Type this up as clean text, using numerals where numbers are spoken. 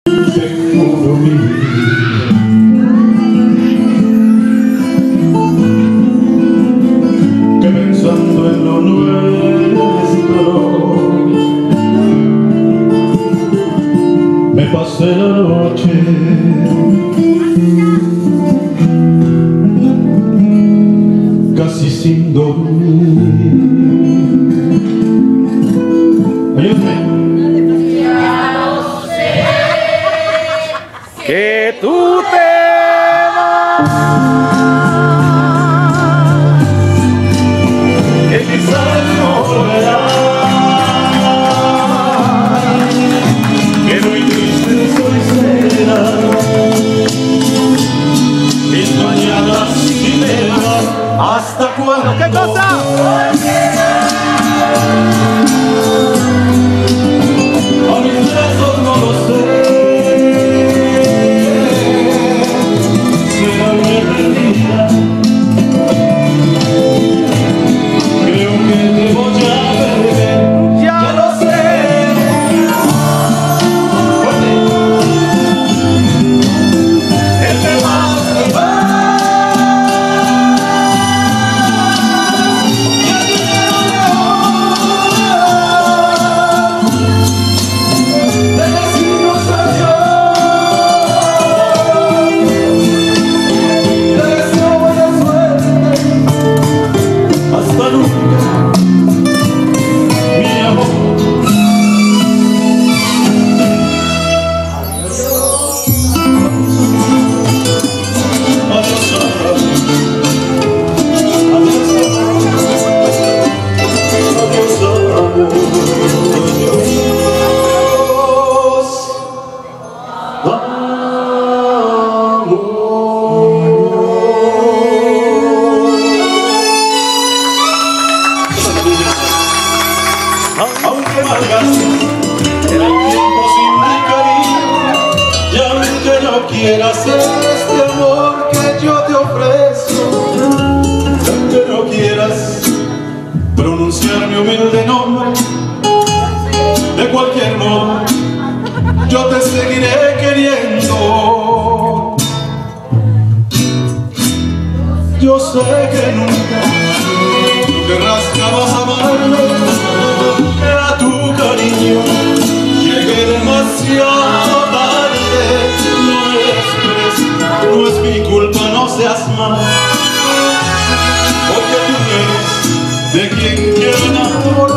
Te juro mi vida que pensando en lo nuestro me pasé la noche casi sin dormir. Ayúdame. Que tú te vas, que quizás no volverás, que muy triste soy será, mis mañanas y me vas, ¿hasta cuándo? ¿qué cosa? A mis besos no lo sé. Aunque malgastes el tiempo sin mi cariño, y aunque no quieras este amor que yo te ofrezco, y aunque no quieras pronunciar mi humilde nombre, de cualquier modo yo te seguiré queriendo. Yo sé que nunca tú querrás jamás amarme, que a tu cariño llegué demasiado tarde. No me esperes, no es mi culpa, no seas mal, porque tú eres de quien quiero enamorar.